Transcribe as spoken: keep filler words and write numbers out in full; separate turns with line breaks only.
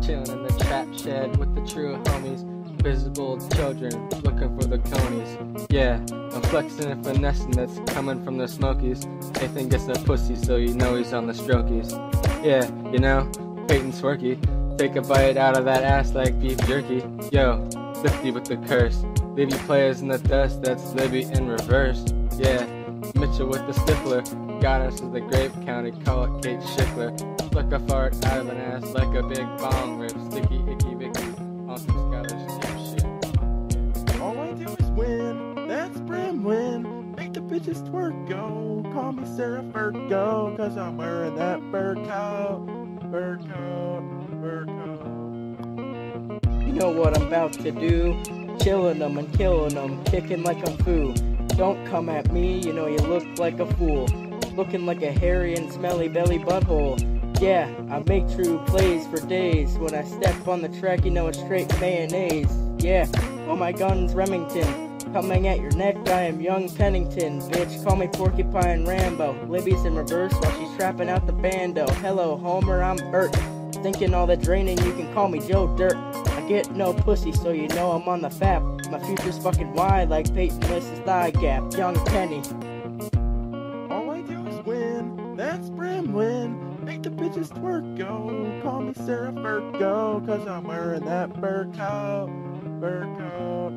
chilling in the trap shed with the true homies. Visible children looking for the conies. Yeah, I'm flexing and finessing that's coming from the smokies. Nathan gets a pussy so you know he's on the strokies. Yeah, you know, Peyton Swerky. Take a bite out of that ass like beef jerky. Yo, Lifty with the curse. Leave you players in the dust, that's Libby in reverse. Yeah, Mitchell with the stiffler. Got us as the Grape County, call it Kate Schiffler. Pluck a fart out of an ass like a big bong rip. Sticky, icky, vicky, on some scholarship shit.
All I do is win, that's Brim win. Make the bitches twerk, go. Call me Sarah Fergo, cause I'm wearing that fur coat. Fur coat, fur coat.
You know what I'm about to do? Chilling them and killing them, kicking like a foo. Don't come at me, you know you look like a fool. Looking like a hairy and smelly belly butthole. Yeah, I make true plays for days. When I step on the track, you know it's straight mayonnaise. Yeah, all my guns Remington. Coming at your neck, I am young Pennington. Bitch, call me Porcupine Rambo. Libby's in reverse while she's trapping out the bando. Hello, Homer, I'm Bert. Thinking all the draining, you can call me Joe Dirt. I get no pussy, so you know I'm on the fap. My future's fucking wide like Peyton List's thigh gap. Young Penny.
All I do is win, that's Brim win. Make the bitches twerk, go. Call me Sarah Fergo, cause I'm wearing that fur coat. Fur coat.